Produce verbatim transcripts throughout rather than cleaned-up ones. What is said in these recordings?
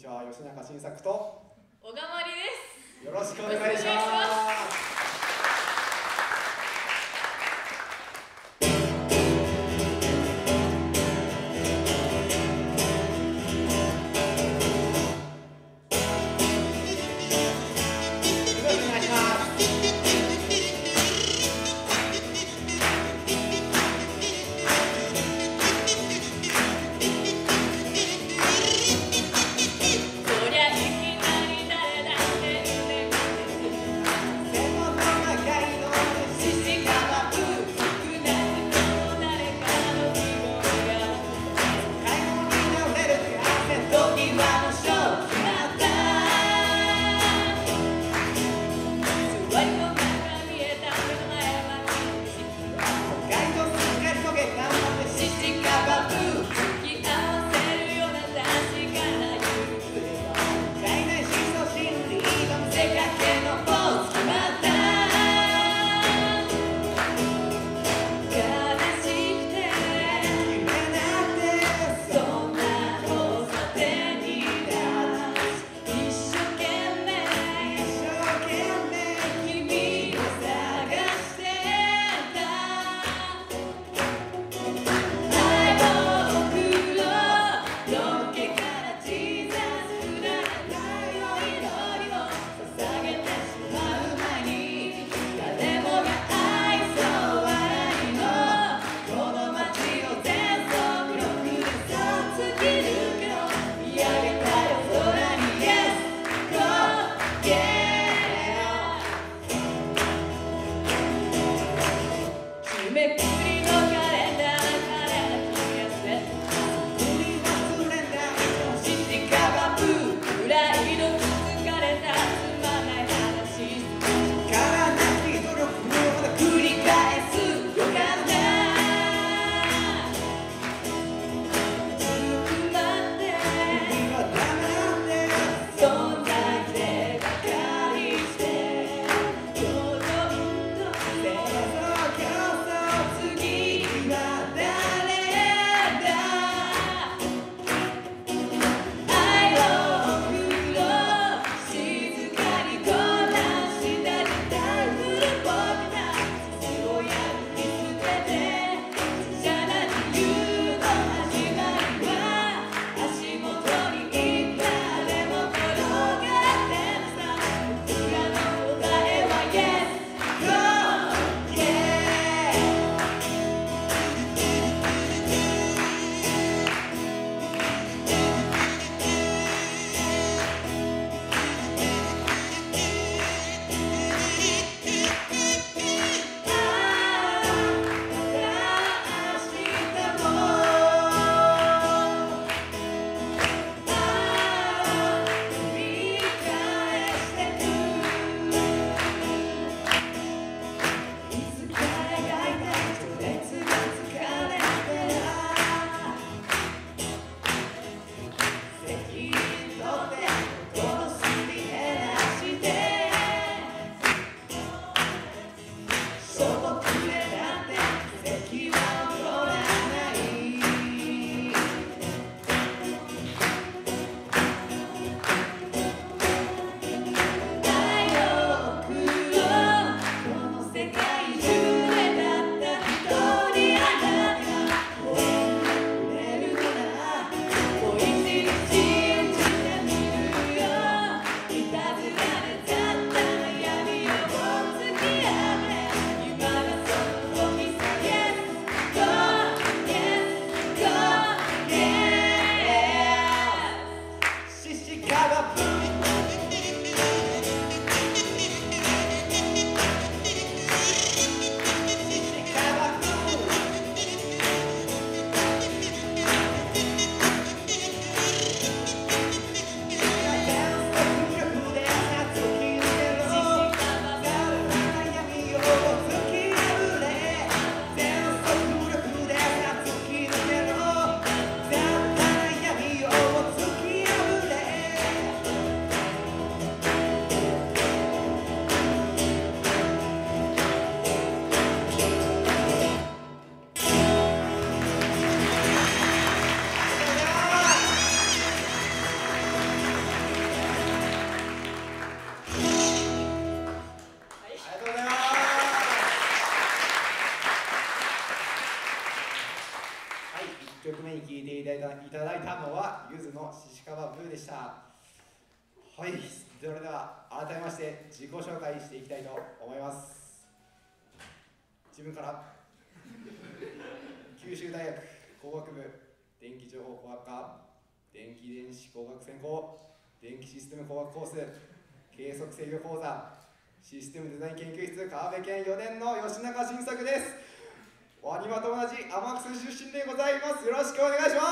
ちは、吉永晋作と小川まりです。 よろしくお願いします。 そりゃいきなり誰だって胸がだいたのはゆずのししかわブーでした。はい、それでは改めまして自己紹介していきたいと思います。自分から九州大学工学部電気情報工学科電気電子工学専攻電気システム工学コース計測制御講座システムデザイン研究室川辺県よねんの吉中晋作です。ワニマと同じ天草出身でございます。よろしくお願いします。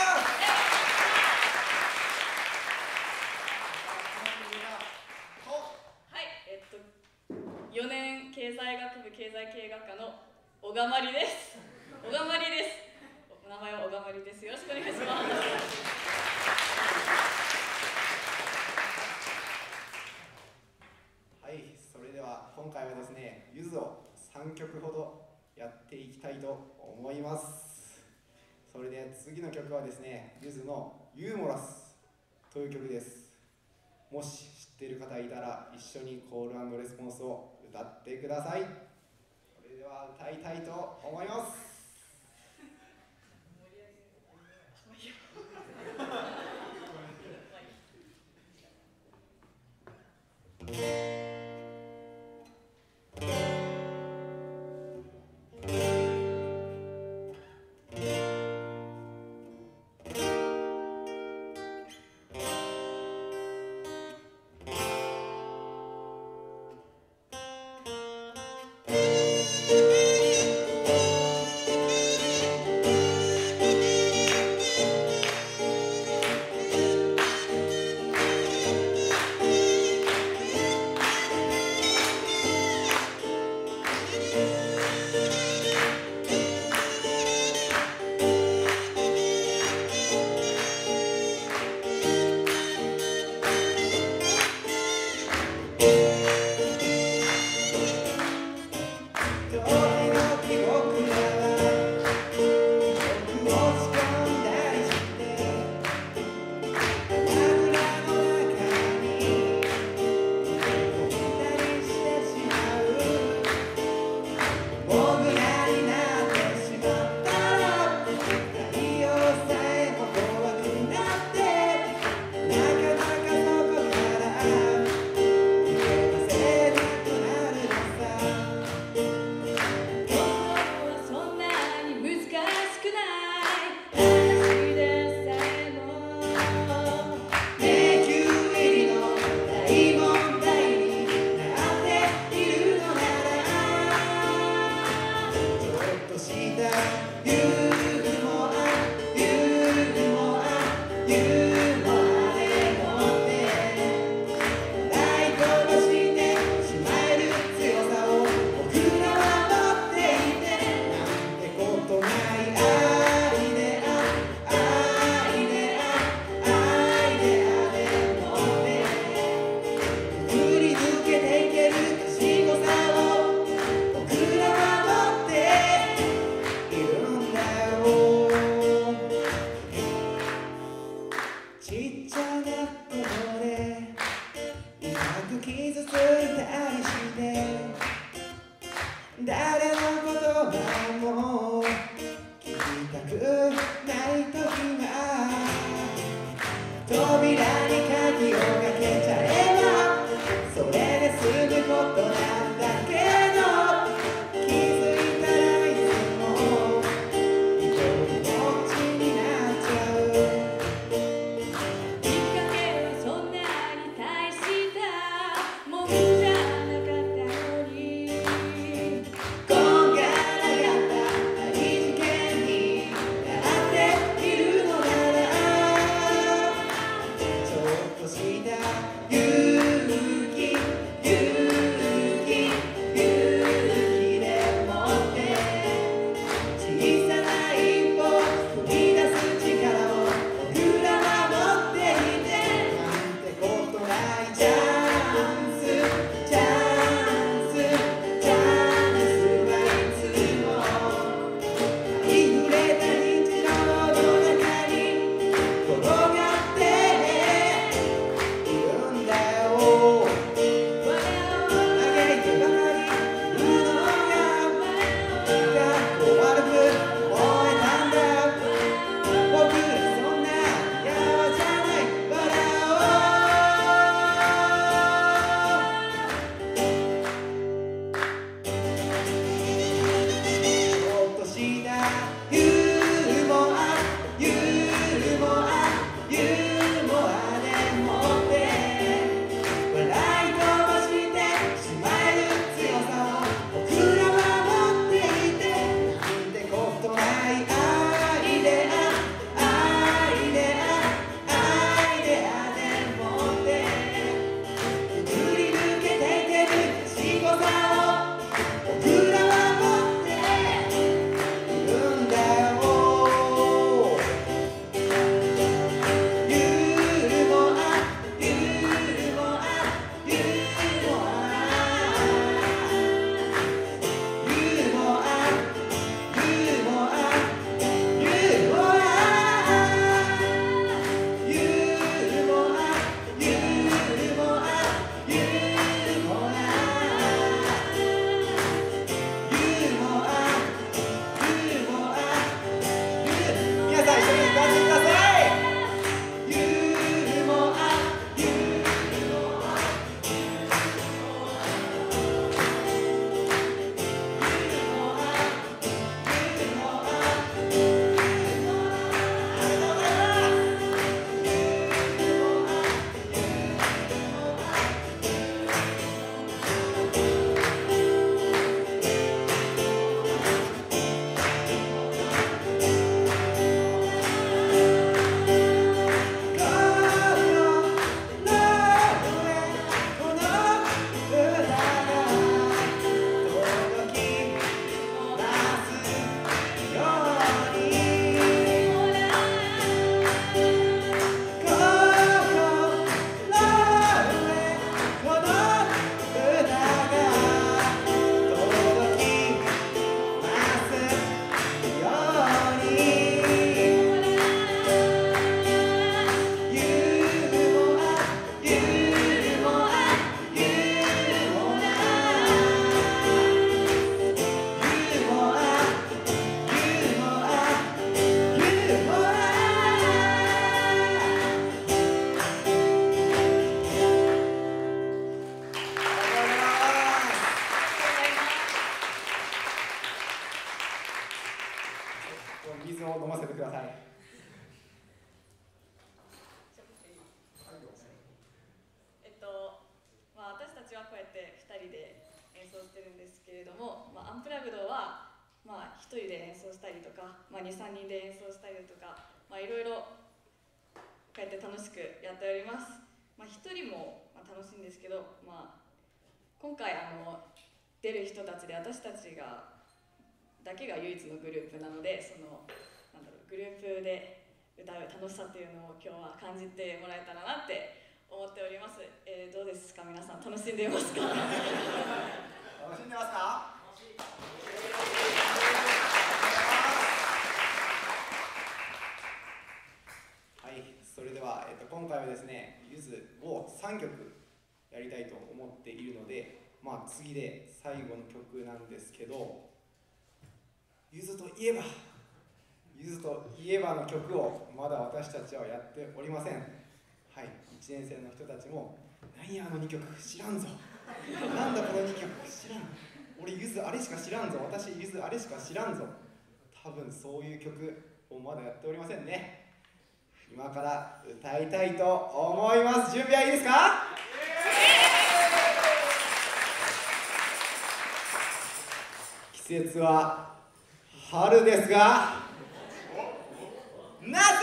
はい、えっとよねん経済学部経済経営学科の小川まりです。小川まりです。お名前は小川まりです。よろしくお願いします。 はい、それでは今回はですね、ゆずをさんきょくほどやっていきたいと思います。それで次の曲はですね、ゆずのユーモラスという曲です。もし知っている方いたら一緒にコール&レスポンスを歌ってください。それでは歌いたいと思います。 アンプラグドは、まあ、ひとりで演奏したりとか、まあ、にさんにんで演奏したりとか、まあ、いろいろこうやって楽しくやっております。まあ、ひとりもまあ楽しいんですけど、まあ、今回あの出る人たちで私たちがだけが唯一のグループなので、そのなんだろう、グループで歌う楽しさっていうのを今日は感じてもらえたらなって思っております。えー、どうですか皆さん、楽しんでいますか？ 楽しんでますか？はい、それでは、えっと、今回はですね、ゆずをさんきょくやりたいと思っているので、まあ、次で最後の曲なんですけど、ゆずといえば、ゆずといえばの曲をまだ私たちはやっておりません。はい、いちねん生の人たちも、何やあのにきょく知らんぞ。なんだこのにきょく知らん。俺ゆずあれしか知らんぞ。私ゆずあれしか知らんぞ。多分そういう曲をまだやっておりませんね。今から歌いたいと思います。準備はいいですか？季節は春ですが、夏色！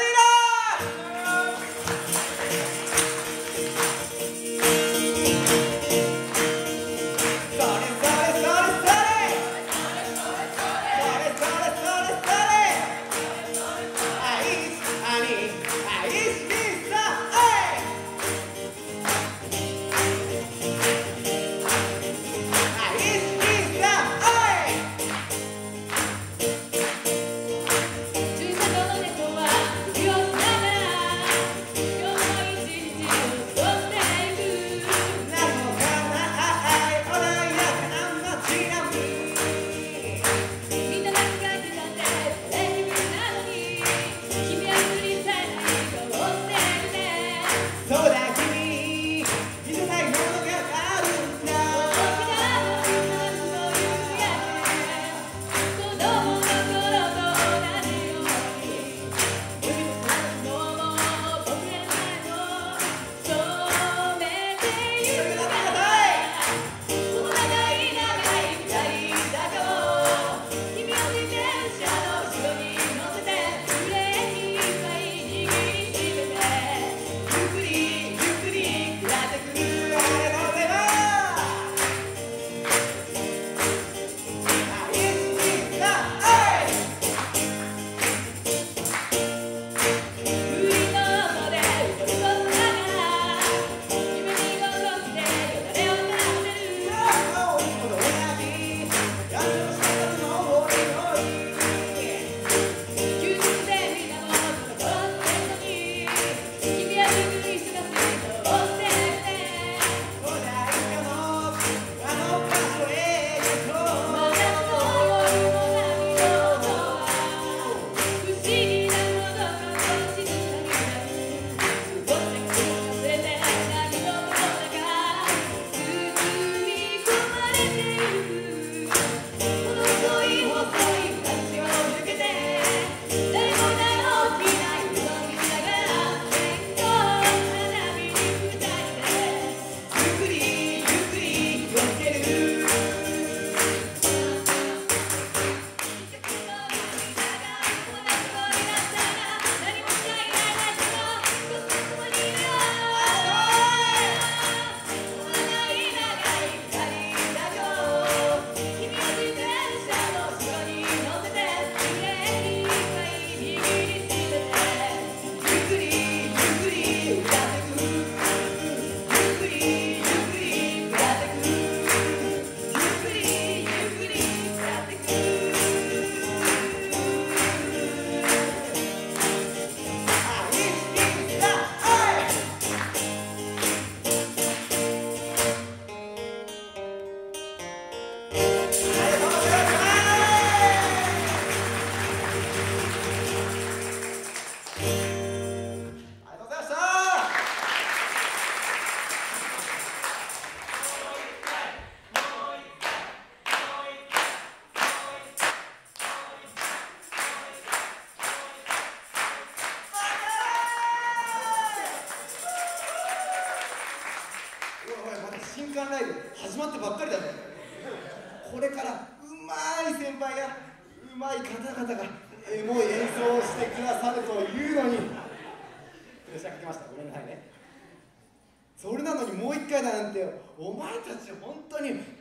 新刊ライブ始まってばっかりだぜ。これからうまい先輩がうまい方々がエモい演奏をしてくださるというのにプレッシャーかけました。ごめんなさいね。それなのにもう一回だなんて、お前たち本当に